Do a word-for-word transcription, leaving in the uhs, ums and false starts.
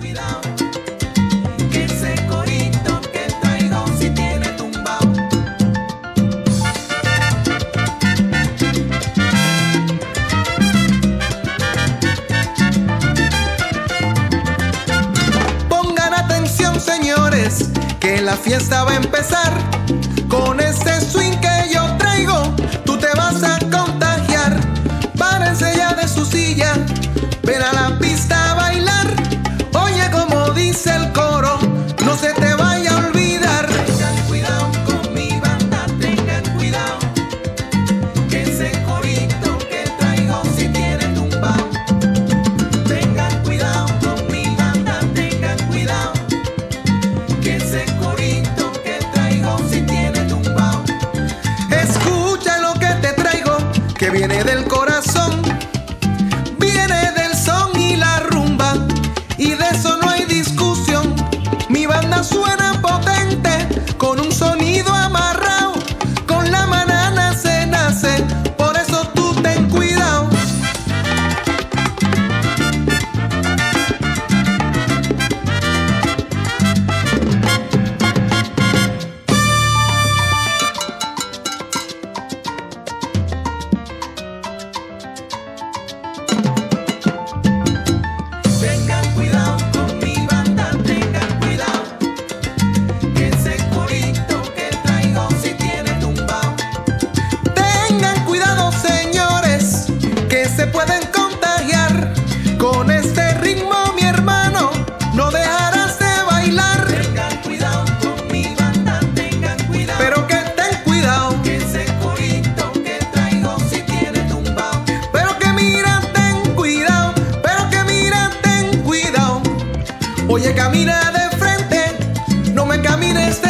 cuidado, que ese corito que traigo si tiene tumbao. Pongan atención, señores, que la fiesta va a empezar. Con este swing que yo traigo, tú te vas a contagiar. Párense ya de su silla, ven a la pista a bailar. Oye como dice el coro, no se te vaya a olvidar. Tengan cuidado con mi banda, tengan cuidado, que ese corito que traigo si tiene tumbao. Tengan cuidado con mi banda, tengan cuidado, que ese corito que traigo si tiene tumbao. Escucha lo que te traigo, que viene del corazón, viene del son y la rumba, y de eso no hay discusión. Mi banda suena potente, con un sonido amarrado, con la manana se nace, por eso tú ten cuidado. Tengan cuidado con mi banda, tengan cuidado, que ese corito que traigo si tiene tumbao. Tengan cuidado, señores, que se pueden contagiar. Con este ritmo, mi hermano, no dejarás de bailar. Tengan cuidado con mi banda, tengan cuidado, pero que ten cuidado, que ese corito que traigo si tiene tumbao. Pero que mira, ten cuidado, pero que mira, ten cuidado. Oye, camina de frente, no me camines de